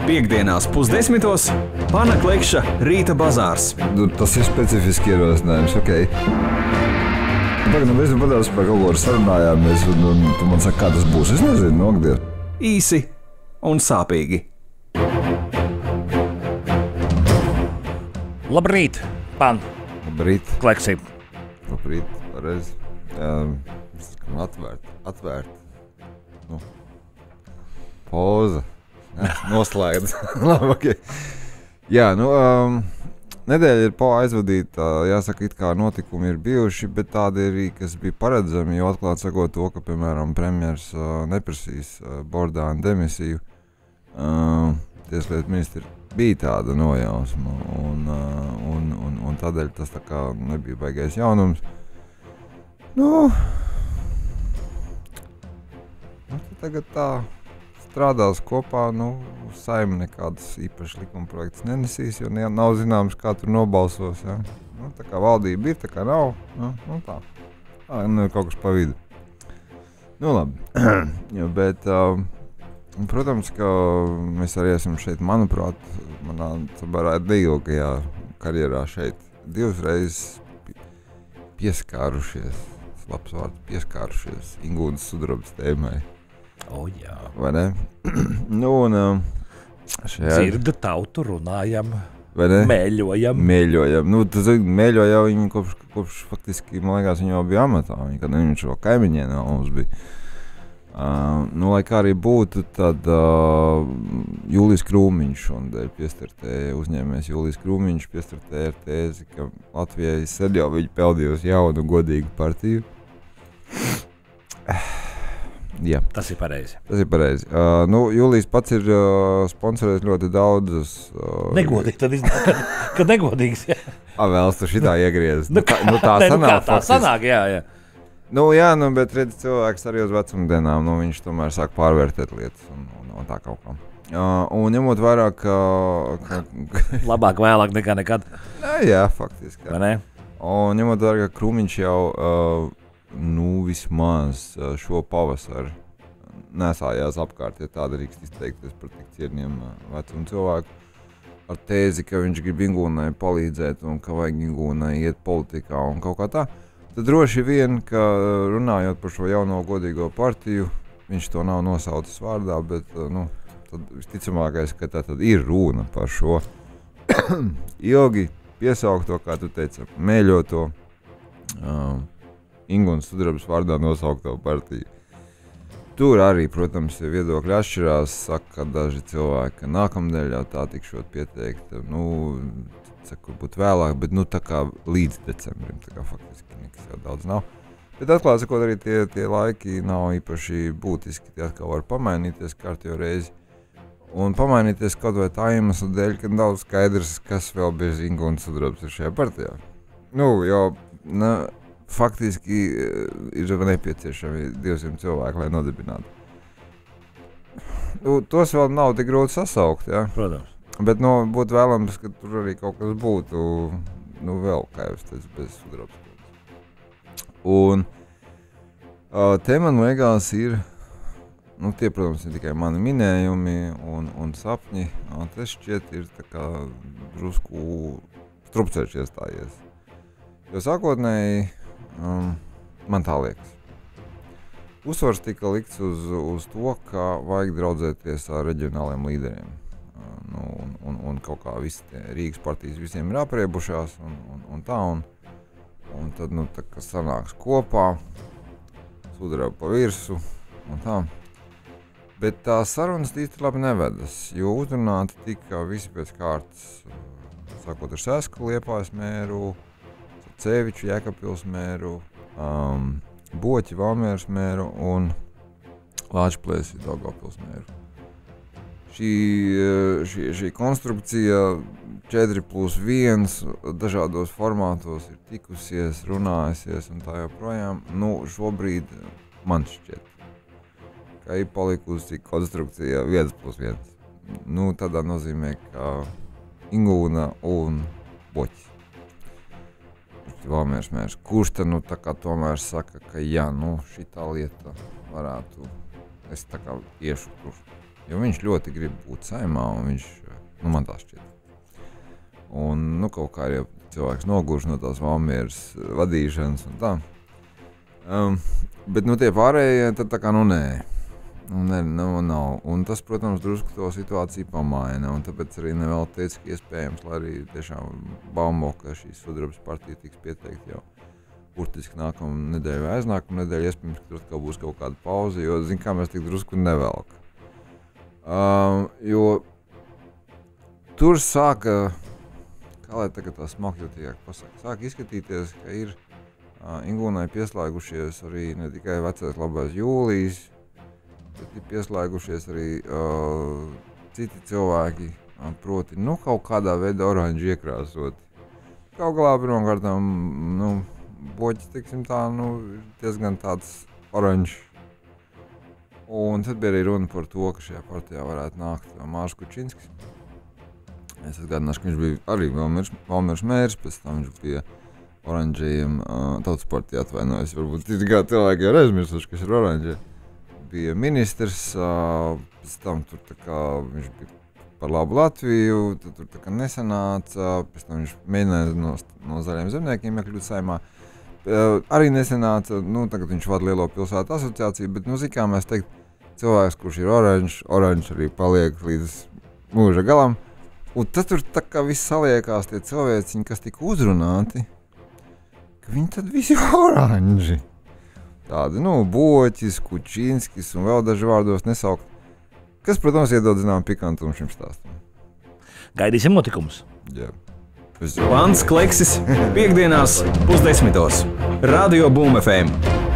Piektdienās 9:30 Pana Klekša rīta bazārs. Tas ir specifiski ierosinājums, ok. Tagad mēs padās par kaut ko sarunājāmies, un tu man saki, kā tas būs. Es nezinu, nogdies. Īsi un sāpīgi. Labrīt, Pan Labrīt. Kleksī. Labrīt, pareizi. Atvērt. Nu. Poza. Noslēgts. Labi, ok. Jā, nedēļa ir aizvadīta, jāsaka, it kā notikumi ir bijuši, bet tādi arī, kas bija paredzami, jo atklāt sakot to, ka, piemēram, premjers neprasīs Bordāna demisiju. Tieslietu ministri bija tāda nojausma, un tādēļ tas tā kā nebija baigais jaunums. Tagad tā strādās kopā, Saima nekādas īpašas likuma projektas nenesīs, jo nav zināms, kā tur nobalsos. Ja? Tā kā valdība ir, tā kā nav. Tā. Kaut kas pa vidu. Labi. Bet, protams, ka mēs arī esam šeit, manuprāt, manā neilgajā karjerā šeit divas reizes pieskārušies, labs vārds, pieskārušies Ingūnas sudrabas tēmai. Jā. Vai ne? Dzirdu tautu runājam, mēļojam. Tas mēļoja viņu kopš faktiski, man liekas, viņa jau bija amatā. Kad viņš vēl kaimiņienā mums bija. Lai kā arī būtu, tad Jūlijs Krūmiņš šodien piestartēja, uzņēmējs Jūlijs Krūmiņš piestartēja ar tēzi, ka Latvijai sen jau viņa peldījusi jaunu godīgu partiju. Jā. Tas ir pareizi. Jūlijs pats ir sponsorējis ļoti daudzas. Negodīgi, tad iznāk, ka negodīgs. Jā. Vēlas tu šitā iegriezt. Tā sanāk, jā. Bet redz, cilvēks arī uz vecumdienām, viņš tomēr sāk pārvērtēt lietas un tā kaut kā. Un ņemot vairāk, ka labāk vēlāk nekā nekad. Jā, faktiski. Vai ne? Un ņemot vairāk, ka Krūmiņš jau vismaz šo pavasaru nesājās apkārt, ja tāda rīkst izteikties par tik cienījumu vecumu cilvēku, ar tēzi, ka viņš grib Ingūnai palīdzēt un ka vajag Ingūnai iet politikā un kaut kā tā. Tad droši vien, ka runājot par šo jauno godīgo partiju, viņš to nav nosaucis vārdā, bet tad visticamākais, ka tā tad ir runa par šo ilgi piesaukto, kā tu teici, mēļoto Ingūnas sudrabas vārdā nosaukto partiju. Tur arī, protams, viedokļi atšķirās, saka daži cilvēki, ka nākamnedēļ jau tā tikšot pieteikta, varbūt vēlāk, bet tā kā līdz decembrim, tā kā faktiski nekas jau daudz nav. Bet atklāt sakot, arī tie laiki nav īpaši būtiski, tie atkal var pamainīties kārtējo reizi. Un pamainīties kaut vai tā iemesla dēļ, ka nav skaidrs, kas vēl bez Ingūnas sudrabas ir šajā partijā. Faktiski ir nepieciešami 200 cilvēki, lai nodibinātu. Tos vēl nav tik grūti sasaukt, ja? Protams. Bet būtu vēlams, ka tur arī kaut kas būtu, vēl, kā jau es teicu, bez sudrabas. Un te man liekas ir, tie, protams, ir tikai mani minējumi un sapņi, tas šķiet ir tā kā drusku strupceļš iestājies. Jo sākotnēji, man tā liekas. Uzsvars tika likts uz to, ka vajag draudzēties ar reģionāliem līderiem. Un kaut kā visi Rīgas partijas visiem ir apriebušās un tā. Un tad, tā kā sanāks kopā, sudraba pa virsu un tā. Bet tā sarunas īsti labi nevedas, jo uzrunāti tika visi pēc kārtas, sākot ar Sesku, Liepājas mēru, Ceviču, Jēkabpils mēru, Boķi, Valmieras mēru un Lāčplēsi, Daugavpils mēru. Šī konstrukcija 4+1 dažādos formātos ir tikusies, runājusies un tā joprojām. Šobrīd man šķiet, ka ir palikusi konstrukcija 1+1. Tādā nozīmē, ka Ingūna un Boķis. Valmieras mērs, kurš tad tā kā tomēr saka, ka šitā lieta varētu, es tā kā iešu tur. Jo viņš ļoti grib būt Saeimā, un viņš, man tā šķiet. Un, kaut kā arī cilvēks nogurš no tās Valmieras vadīšanas un tā. Bet, tie pārējie, tad tā kā, nē. Nav. Un tas, protams, drusku to situāciju pamaina, un tāpēc arī nevēl teica, ka iespējams, lai arī tiešām baumo, ka šīs Sudrabas partija tiks pieteikt jau burtiski nākamā nedēļa vai aiznākamā nedēļa, iespējams, ka tur atkal būs kaut kāda pauze, jo, kā mēs tik drusku nevelk. Jo tur sāka, kā lai tagad tā smakļotīgāk pasaka, sāka izskatīties, ka ir Ingūnai pieslēgušies arī ne tikai vecais labais Jūlijs, bet ir pieslēgušies arī citi cilvēki, proti, kaut kādā veidā oranži iekrāsoti. Kaut galā pirmkārtām, boķis, teiksim tā, ir diezgan tāds oranžs. Un tad bija arī runa par to, ka šajā partijā varētu nākt Mārs Kučinskis. Es atgādināšu, ka viņš bija arī Valmieras mērs, pēc tam viņš bija oranžajiem tautas partijā atvainojas. Varbūt ir kā cilvēki jau aizmirsuši, kas ir oranžie. Bija ministrs, pēc tam tur tā kā viņš bija par labu Latviju, tad tur tā kā nesanāca, pēc tam viņš mēģināja no zaļiem zemniekiem iekļūt Saeimā. Arī nesanāca, tagad viņš vada Lielo pilsētu asociāciju, bet, kā mēs teikt, cilvēks, kurš ir oranžs arī paliek līdz mūža galam. Un tad tur tā kā viss saliekās tie cilvēciņi, kas tika uzrunāti, ka viņi tad visi oranži. Tādi, Boķis, Kučinskis un vēl daži vārdos nesaukt, kas, protams, iedod zinām pikantumu šim stāstam. Gaidīsim notikumus. Jā. Vants Kleksis, piekdienās 10:00. Radio Boom FM.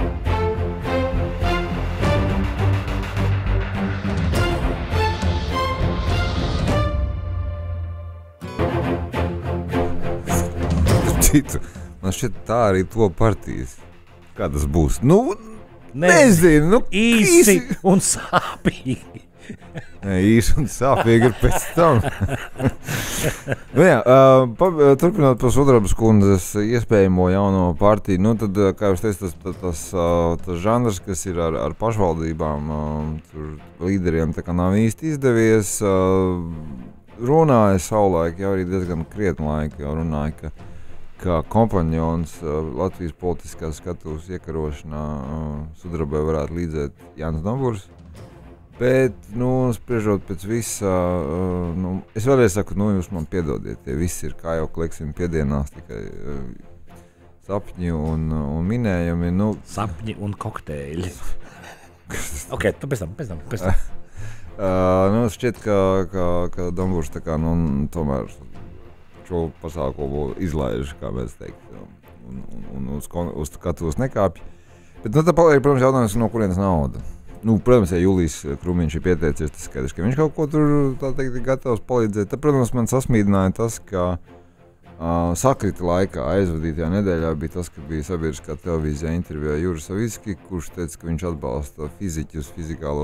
Man šķiet tā arī to partijas. Kā tas būs? Nezinu. Īsi un sāpīgi. Īsi un sāpīgi ir pēc tam. Turpinot par Sudrabas kundzes iespējamo jauno partiju, tad, kā jūs teicat, tas žanrs, kas ir ar pašvaldībām, tur līderiem tā kā nav īsti izdevies. Runāja savulaik, jau arī diezgan krietni laika, jau runāja, ka kompanjons Latvijas politiskās skatuves iekarošanā Sudrabai varētu līdzēt Jānis Dombūrs. Bet, spriežot pēc visa, es vēlreiz saku, jūs man piedodiet, tie visi ir, kā jau Kleksim piedienās, tikai sapņi un minējumi. Sapņi un kokteļi. Ok, pēc tam. Šķiet, ka Dombūrs tā kā, tomēr šo pasākumu izlaiž, kā mēs teiktu, un uz skatuves nekāpj. Bet, tā paliek, protams, jautājums, no kurienes nauda. Protams, ja Julijs Krūmiņš ir pieteicies, tas skaidrs, ka viņš kaut ko tur, tā teikt, ir gatavs palīdzēt. Tad, protams, man sasmīdināja tas, ka sakrita laikā aizvadītajā nedēļā bija tas, ka bija sabiedriskā televīzijā intervijā Juris Savicki, kurš teica, ka viņš atbalsta fiziķus,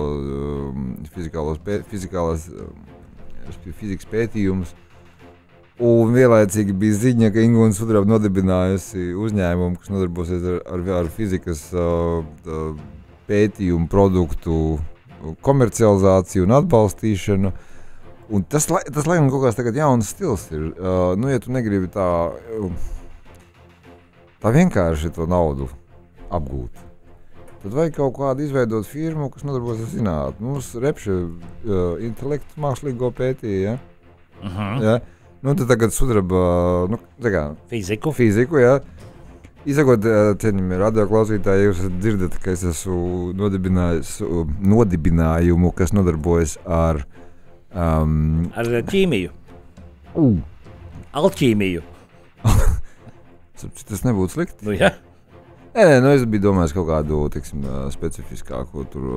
fizikas pētījumus. Un vienlaicīgi bija ziņa, ka Ingūna Sudraba nodibinājusi uzņēmumu, kas nodarbosies ar fizikas pētījumu produktu komercializāciju un atbalstīšanu. Un tas laikam kaut kāds tagad jauns stils ir. Ja tu negribi tā vienkārši to naudu apgūt, tad vajag kaut kādu izveidot firmu, kas nodarbosies ar zinātni. Mums Repše intelektu mākslīgo pētīja, ja? Tad tagad Sudraba, fiziku, jā. Izsakot, cienījamie radioklausītāji, jūs dzirdat, ka es esmu nodibinājumu, kas nodarbojas ar ķīmiju. Alķīmiju. Tas nebūtu slikti. Jā. Es biju domājis kaut kādu, specifiskāku tur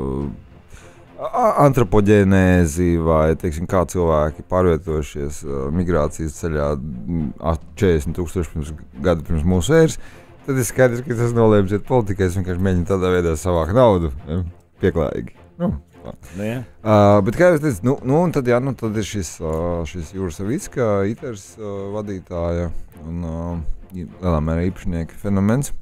antropoģēnēzi vai, kā cilvēki pārvietojušies migrācijas ceļā 40,000 gadu pirms mūsu ēras, tad ir skaidrs, ka tas nolēms iet politikai, es vienkārši mēģinu tādā veidā savākt naudu, pieklājīgi. Bet kā jūs teicat, un tad ir šis Juris Savicka, ITERS vadītāja un lielā mērā īpašnieka fenomens.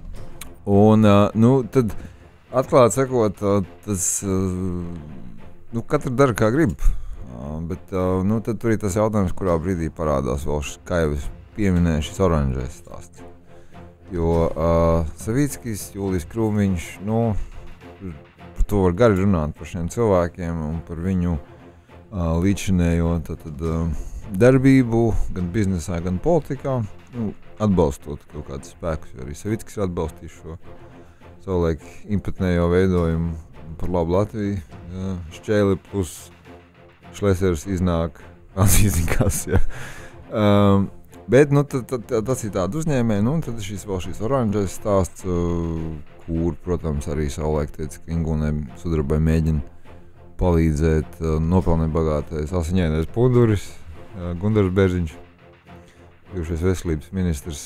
Un tad atklāt sakot, tas Katra dara kā grib. Bet tad tur ir tas jautājums, kurā brīdī parādās vēl, kā jau es pieminēju, šis oranžais stāsts. Jo Savickis, Jūlijs Krūmiņš, par to var gari runāt par šiem cilvēkiem un par viņu līdzinējo darbību gan biznesā, gan politikā, atbalstot kaut kādus spēkus, jo arī Savickis ir atbalstījis šo savulaik impatnējo veidojumu par labu Latviju. Šķēli plus Šlesers iznāk, atzīstīnkās, bet, tas ir tāda uzņēmēja, tad šis oranžais stāsts, kur, protams, arī savulaik teica, ka Ingūnai Sudrabai mēģina palīdzēt nopelnīt bagātais asiņainais punduris, Gundars Bērziņš, bijušais veselības ministrs,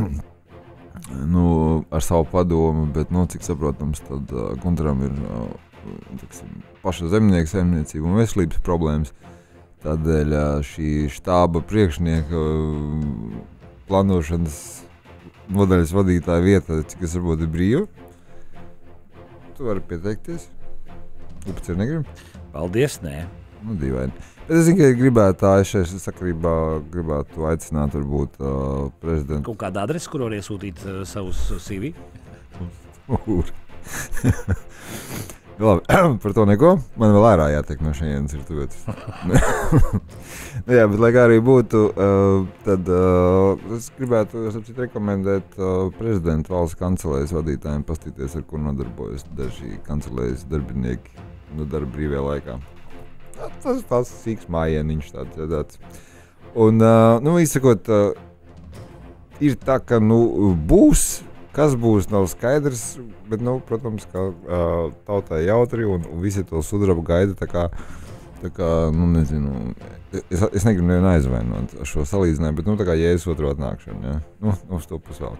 ar savu padomu, bet, cik saprotams, tad Gundaram ir paša zemnieka saimniecība un veselības problēmas. Tādēļ šī štāba priekšnieka plānošanas nodaļas vadītāja vieta, cik es varbūt ir brīva. Tu vari pieteikties. Upacir negrib? Paldies, nē. Dīvaini. Bet es tikai gribētu šeit sakarībā gribētu aicināt varbūt prezidentu. Kaut kāda adrese, kur var iesūtīt savus CV? Labi, par to neko. Man vēl ārā jātiek no šejienes ir tuvietas. Jā, bet lai kā arī būtu, tad es gribētu rekomendēt prezidentu valsts kancelējas vadītājiem pastīties, ar ko nodarbojas daži kancelējas darbinieki darba brīvajā laikā. Tas sīks mājieniņš tāds. Un, izsakot, ir tā, ka, būs, kas būs, nav skaidrs, bet, protams, ka tautai jautri un visi to sudrabu gaida, tā kā, nezinu, es negribu nevienu aizvainot šo salīdzinājumu, bet, tā kā Jēzus otru atnākšanu, uz to pusvēlk.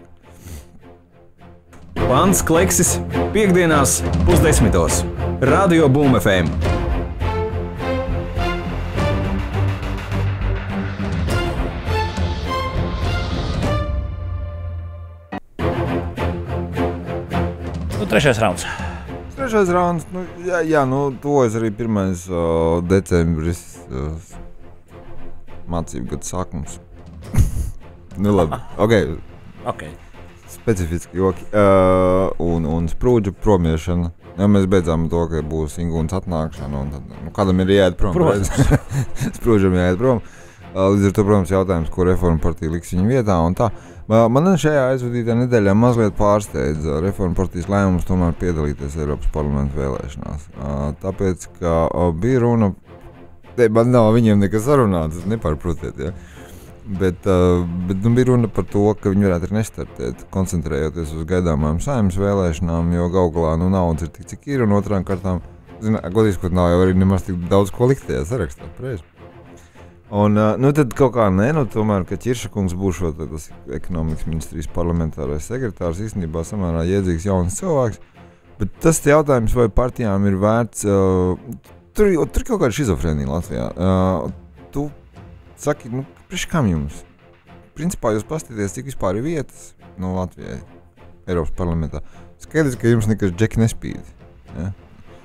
Pants Kleksis, piekdienās 9:30. Radio Boom FM. Trešais rauns. Trešais rauns, tuvojas arī 1. decembris, mācību gadu sākums. Labi, ok. Specifiski joki. Un sprūdžu promiešana. Mēs beidzām to, ka būs Ingūnas atnākšana, un tad, kādam ir jāiet prom. Sprūdžam jāiet prom. Līdz ar to, protams, jautājums, ko Reforma partija liks viņu vietā un tā. Man šajā aizvadītajā nedēļā mazliet pārsteidza Reforma partijas lēmums tomēr piedalīties Eiropas parlamenta vēlēšanās. Tāpēc, ka bija runa, man nav viņiem nekas sarunāts, nepārprotiet, ja? Bet bija runa par to, ka viņi varētu arī nestartēt, koncentrējoties uz gaidāmām Saeimas vēlēšanām, jo galu galā naudas ir tik, cik ir, un otrām kārtām, godīgi, ka nav jau arī nemaz tik daudz ko likt tajā sarakstā, preizi. Un, tad kaut kā tomēr, ka Ķiršakungs būs tas ekonomikas ministrijas parlamentārais sekretārs, īstenībā samērā iedzīgs jauns cilvēks, bet tas jautājums, vai partijām ir vērts, tur kaut kāda šizofrēnija Latvijā. Tu saki, priekš kam jums? Principā jūs pastāties, cik vispār ir vietas Latvijai, Eiropas parlamentā. Skaidrs, ka jums nekas džeki nespīd. Ja?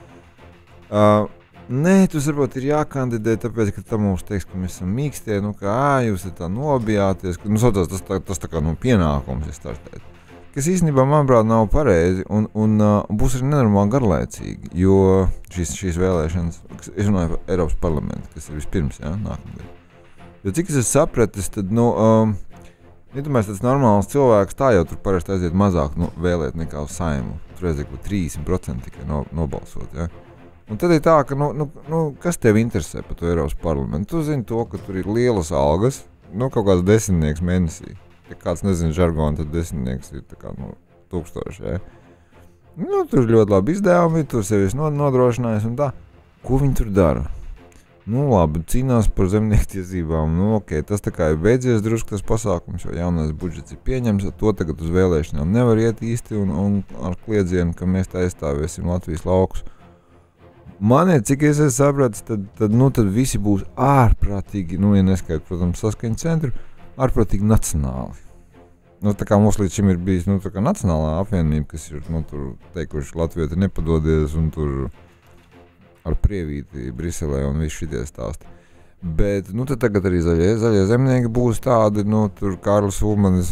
Nē, tu varbūt ir jākandidē, tāpēc, ka tam mums teiks, ka mēs esam mīkstie, jūs tā nobijāties, tas tā kā pienākums ir startēt. Kas īstenībā, manuprāt, nav pareizi un būs arī nenormāli garlaicīgi, jo šīs vēlēšanas, es runāju par Eiropas parlamentu, kas ir vispirms, nākamgad. Jo cik es sapratis, tad, iedomājies tāds normāls cilvēks, tā jau tur parasti aiziet mazāk vēlēt nekā uz Saimu, tur aiziet 30% tikai nobalsot, Un tad ir tā, ka, kas tev interesē par to Eiropas parlamentu? Tu zini to, ka tur ir lielas algas, kaut kāds 10 mēnesī. Ja kāds nezina žargonu, tad 10 ir tā kā, 1000, tur ir ļoti labi izdevumi, tur sevi nodrošinājis un tā. Ko viņi tur dara? Labi, cīnās par zemnieku tiesībām, tas tā kā ir beidzies drusku tas pasākums, jo jaunais budžets ir pieņems, to tagad uz vēlēšanām nevar iet īsti un ar kliedzienu, ka mēs tā aizstāvēsim Latvijas laukus. Man ir, cik es sapratu, tad visi būs ārprātīgi, ja neskaidrs, protams, saskaņu centru, ārprātīgi nacionāli. Tā kā mums līdz šim ir bijis, tā kā nacionālā apvienība, kas ir, tur teikuši, Latvijai nepadodies un tur ar prievīti Briselē un visi šitie stāsti. Bet, tad tagad arī zaļie zemnieki būs tādi, tur Kārlis Ulmanis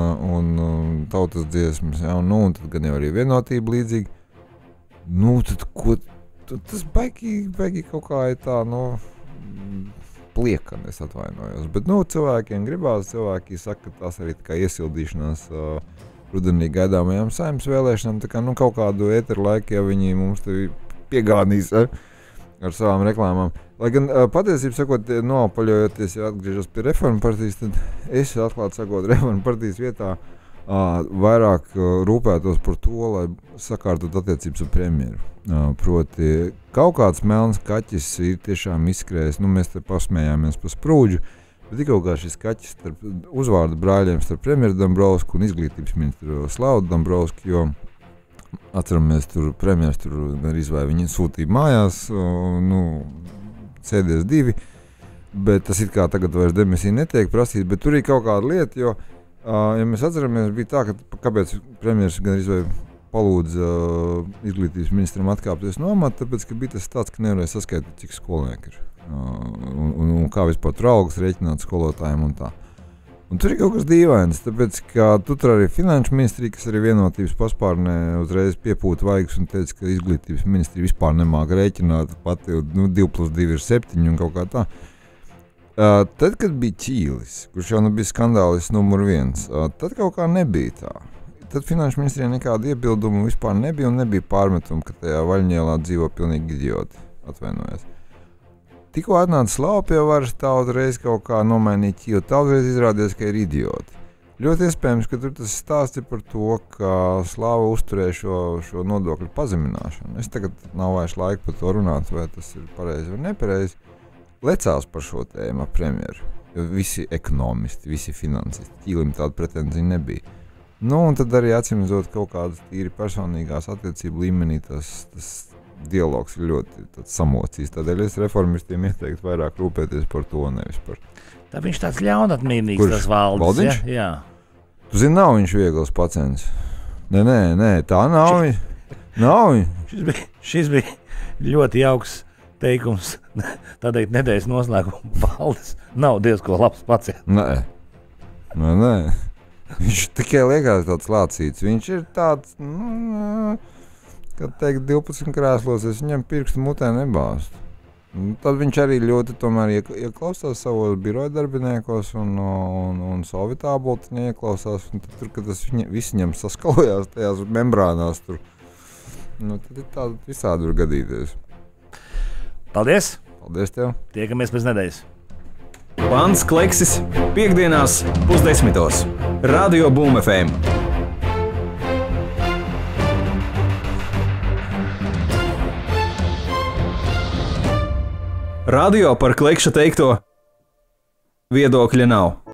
un tautas dziesmas, ja, un tad gan jau arī vienotība līdzīgi. Tad ko, tas baigi kaut kā ir tā, pliekani, es atvainojos. Bet, cilvēkiem gribās, cilvēki saka, ka tās arī tā kā iesildīšanās rudenī gaidāmajām saimnes vēlēšanām, tā kā, kaut kādu ēteru laiku, ja viņi mums te piegādīs ar savām reklāmām. Lai gan patiesībā sakot, noapaļojoties, ja atgriežos pie Reformu partijas, tad es atklāt sakot Reformu partijas vietā vairāk rūpētos par to, lai sakārtot attiecības ar premjeru. Proti, kaut kāds melns kaķis ir tiešām izskrējis, mēs te pasmējāmies par Sprūdžu, bet tikko kā šis kaķis starp uzvārdu brāļiem starp premjeru Dombrovsku un izglītības ministru Slavu Dombrovsku, jo atceramies, tur premjeras arī vai viņi sūtīja mājās, sēdies 2, bet tas it kā tagad vairs demisija netiek prasīt, bet tur ir kaut kāda lieta, jo, ja mēs atceramies, bija tā, ka kāpēc premjeras gan vai palūdza izglītības ministram atkāpties no amata, tāpēc, ka bija tas tāds, ka nevarēja saskaitīt, cik skolnieki ir, un kā vispār tur algas rēķināt skolotājiem un tā. Un tur ir kaut kas dīvains, tāpēc, ka tur arī finanšu ministrija, kas arī vienotības paspārnē uzreiz piepūta vaigas un teica, ka izglītības ministrija vispār nemāk rēķināt, pati 2 + 2 ir 7 un kaut kā tā. Tad, kad bija Ķīlis, kurš jau bija skandālis numur 1, tad kaut kā nebija tā. Tad finanšu ministrijā nekāda iebildumu vispār nebija un nebija pārmetumu, ka tajā Vaļņielā dzīvo pilnīgi idioti, atvainojos. Tikko atnāca Slava pie varas, tā uzreiz kaut kā nomainīja Ķīlu, tā uzreiz izrādījās, ka ir idioti. Ļoti iespējams, ka tur tas stāsts ir par to, ka Slava uzturēja šo nodokļu pazemināšanu. Es tagad nav vairs laika par to runāt, vai tas ir pareizi vai nepareizi. Lecās par šo tēmu ar premjeru, jo visi ekonomisti, visi finansisti, Ķīlim tāda pretenzija nebija. Un tad arī atsimzot kaut kādas tīri personīgās attiecību līmenī, tas dialogs ir ļoti samocījis. Tādēļ es reformistiem ieteiktu vairāk rūpēties par to, nevis par... Tā viņš tāds ļaunatmīnīgs, tas valdes. Valdiņš? Jā. Tu zini, nav viņš viegls pacients. Nē, tā nav viņš. Nav viņš. Šis bija ļoti jauks teikums. Tādēļ nedēļas noslēguma valdes nav diezko labs pacients. Nē. Viņš tikai liekas tāds lācīts. Viņš ir tāds, kad teikt 12 krēslos, es viņam pirkstu mutē nebāstu. Tad viņš arī ļoti tomēr ieklausās savos biroja darbiniekos un Sovitā boltiņā ieklausās. Un tad tur, kad tas viss viņam saskalojās tajās membrānās, tur, tad ir tāda visādi var gadīties. Paldies! Paldies tev! Tiekamies pēc nedēļas! Pants Kleksis piekdienās 9:30. Radio Boom FM. Radio par Klekša teikto viedokļa nav.